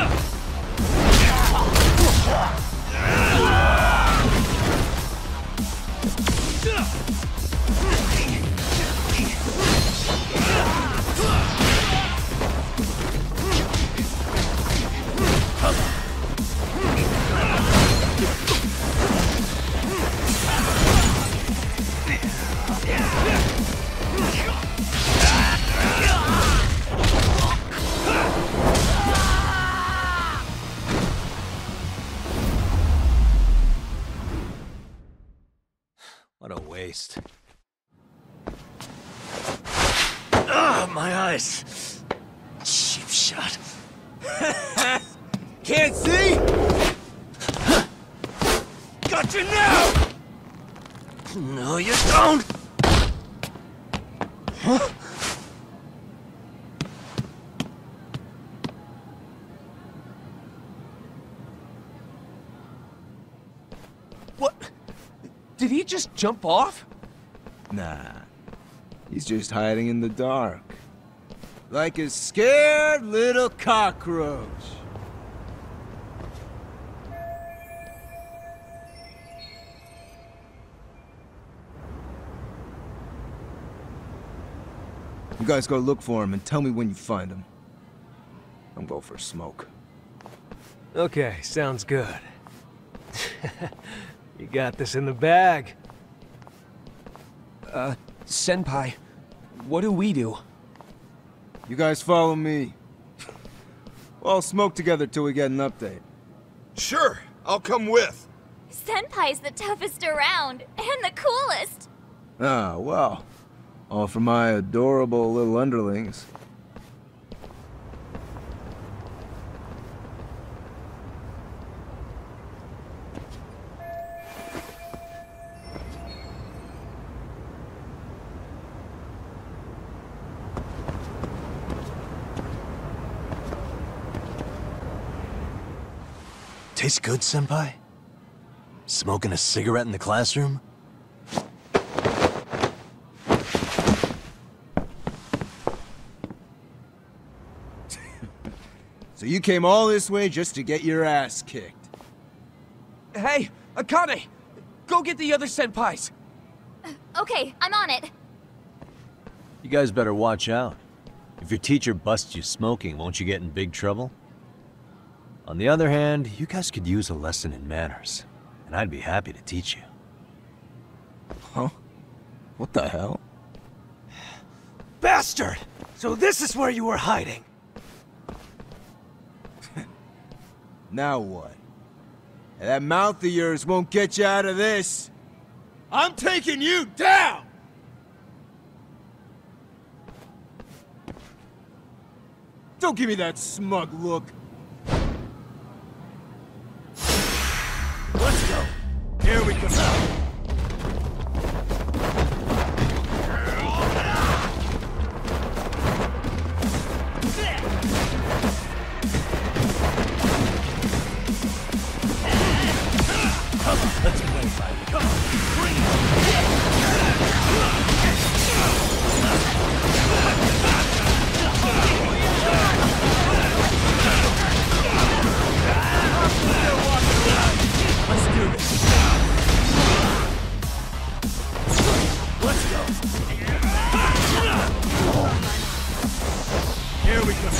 What a waste. Ah, my eyes. Cheap shot. Can't see? Got you now! No, you don't! Huh? What? Did he just jump off? Nah. He's just hiding in the dark. Like a scared little cockroach. You guys go look for him and tell me when you find him. I'm going for a smoke. Okay, sounds good. You got this in the bag. Senpai, what do we do? You guys follow me. We'll all smoke together till we get an update. Sure, I'll come with. Senpai's the toughest around, and the coolest. Ah, well. All for my adorable little underlings. Tastes good, Senpai? Smoking a cigarette in the classroom? So you came all this way just to get your ass kicked? Hey, Akane! Go get the other senpais! Okay, I'm on it. You guys better watch out. If your teacher busts you smoking, won't you get in big trouble? On the other hand, you guys could use a lesson in manners, and I'd be happy to teach you. Huh? What the hell? Bastard! So this is where you were hiding! Now what? That mouth of yours won't get you out of this! I'm taking you down! Don't give me that smug look. Let's go! Here we go. Let's play fight. Come on, bring Let's do this. Let's go. Here we go.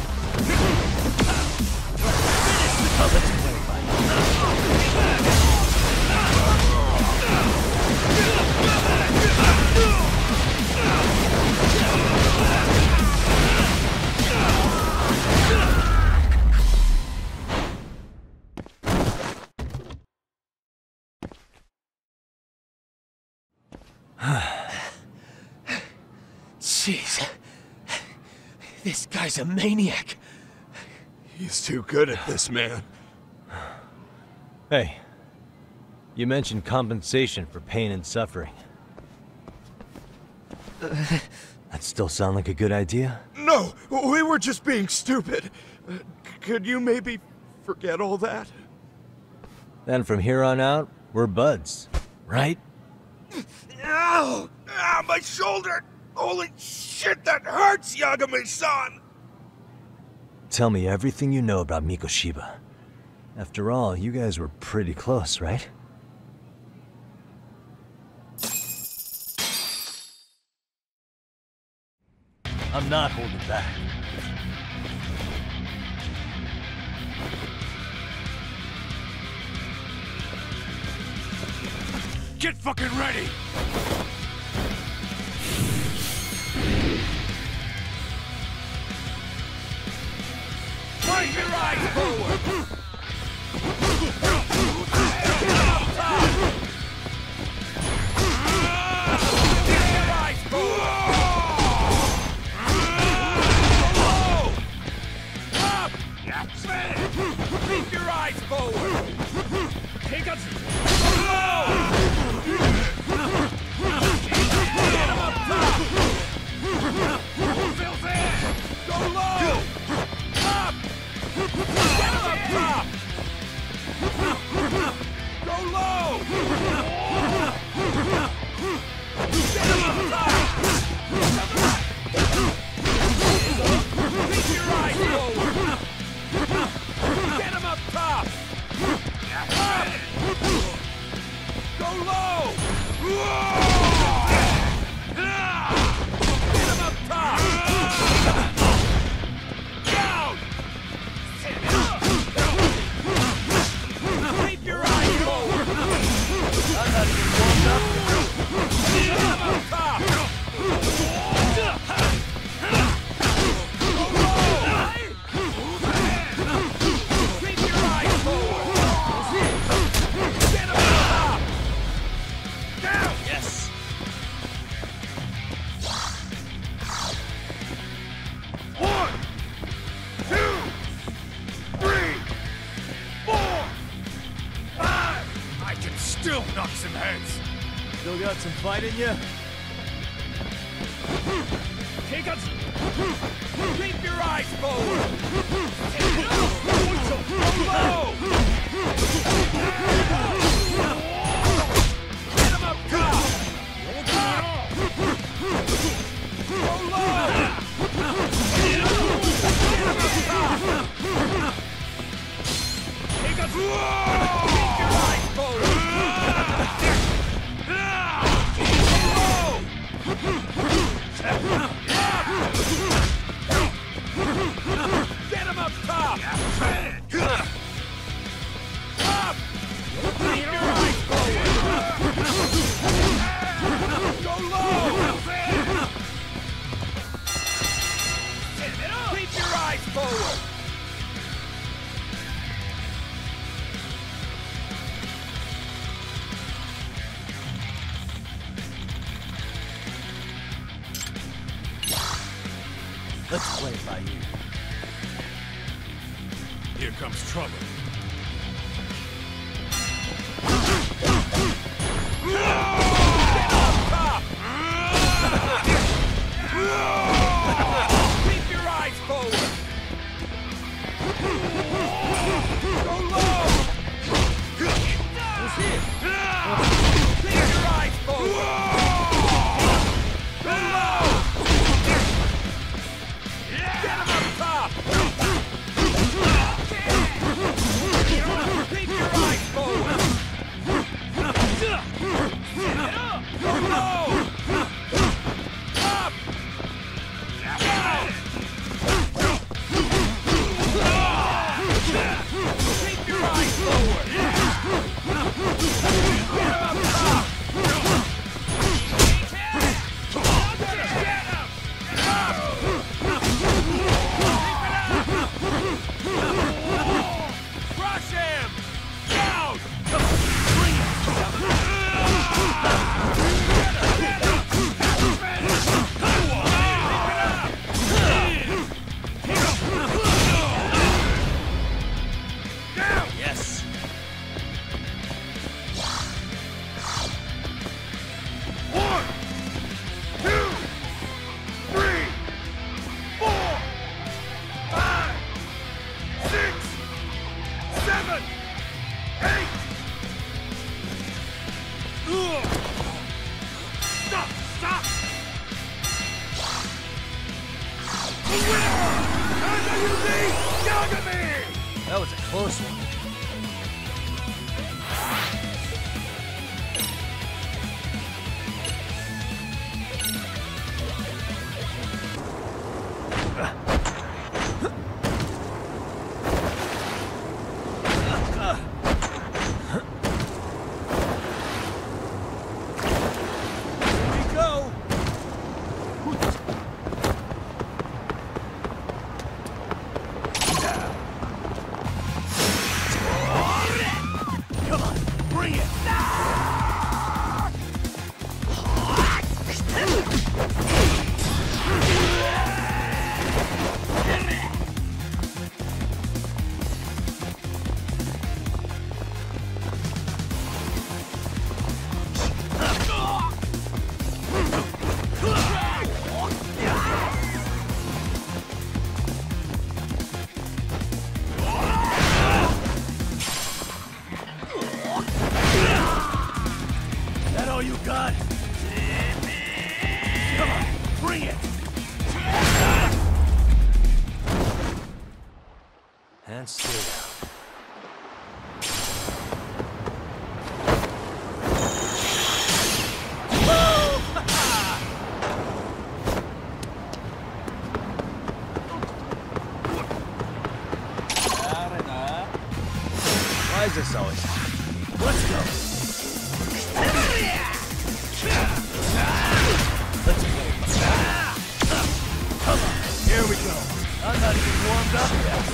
Let's play fight. Jeez. This guy's a maniac. He's too good at this, man. Hey, you mentioned compensation for pain and suffering. That still sound like a good idea? No, we were just being stupid. Could you maybe forget all that? Then from here on out, we're buds, right? Ow! Ah, my shoulder! Holy shit, that hurts, Yagami-san! Tell me everything you know about Mikoshiba. After all, you guys were pretty close, right? I'm not holding back. Get fucking ready! Bring your eyes forward! Keep your eyes forward! Take us! Get him up top! Go low! Up! Get him up top! Go low! Get him up top! Keep your eyes forward! Get him up top! Up! Go low! Get him up top! Down! Keep your eyes forward! I'm not even warmed up. Get him up top! Still knock some heads. Still got some fight in you? Take us! Keep your eyes forward! Go low! Get him up top! Go low! Get him up top! Take us! Keep your eyes forward! Get him up top! Up! Keep your eyes forward! Go low! Keep your eyes forward! Let's play it by ear. Here comes trouble. Keep your eyes forward! Go low! Keep your eyes forward! Go low! Get him up top! Keep your eyes forward! Go low! Up! Down! Keep your eyes forward! Get him up top! Get him! Crush him! Down! Yes. One, two, three, four, five, six, seven, eight. Stop! Stop! The winner! And the That was a close one. And stay down. Why is this always happening? Let's go. Let's play. Come on, here we go. I'm not even warmed up yet.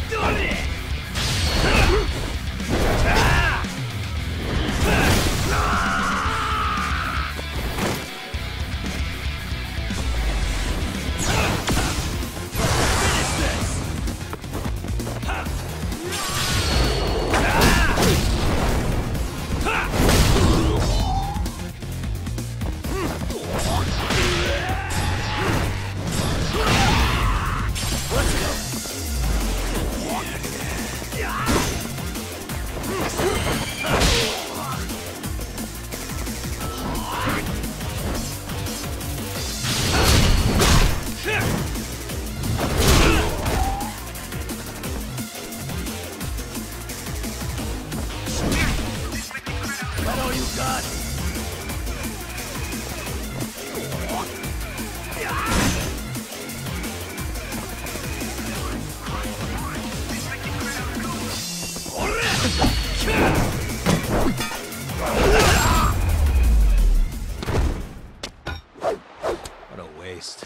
What a waste.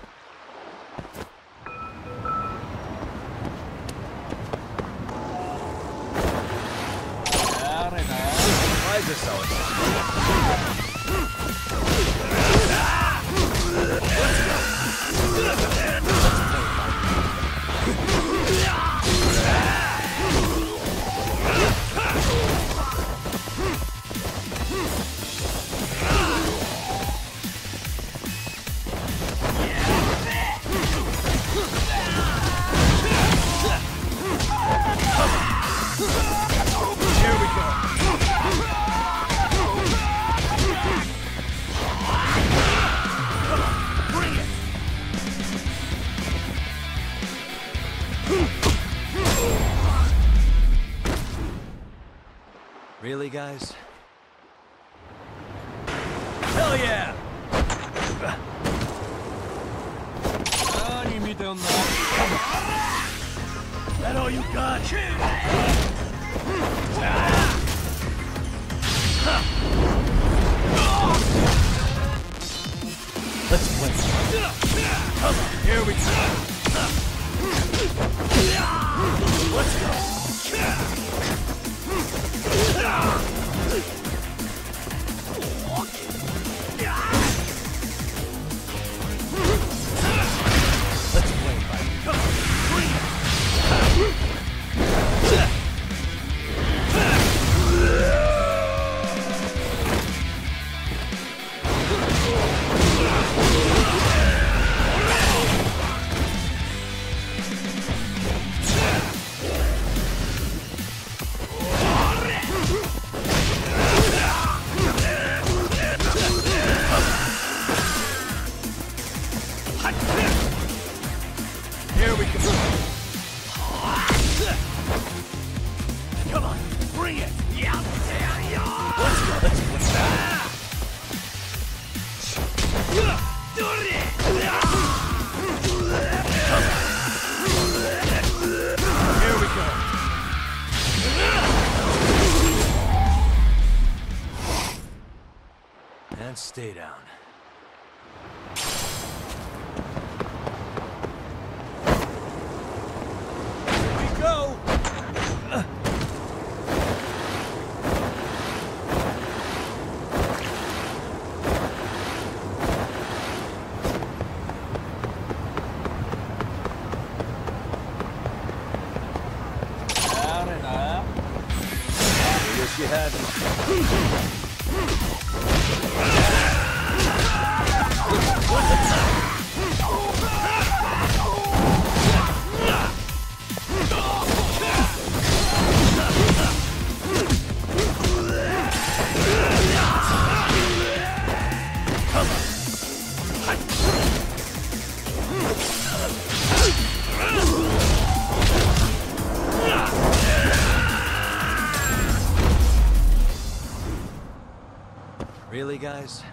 Why is this always Really, guys? Hell yeah! That all you got? Let's play. Come on, here we go. Let's go. Let's play, buddy. Come on, bring it. and stay down. Here we go! Down and up. I wish you hadn't. Really, guys?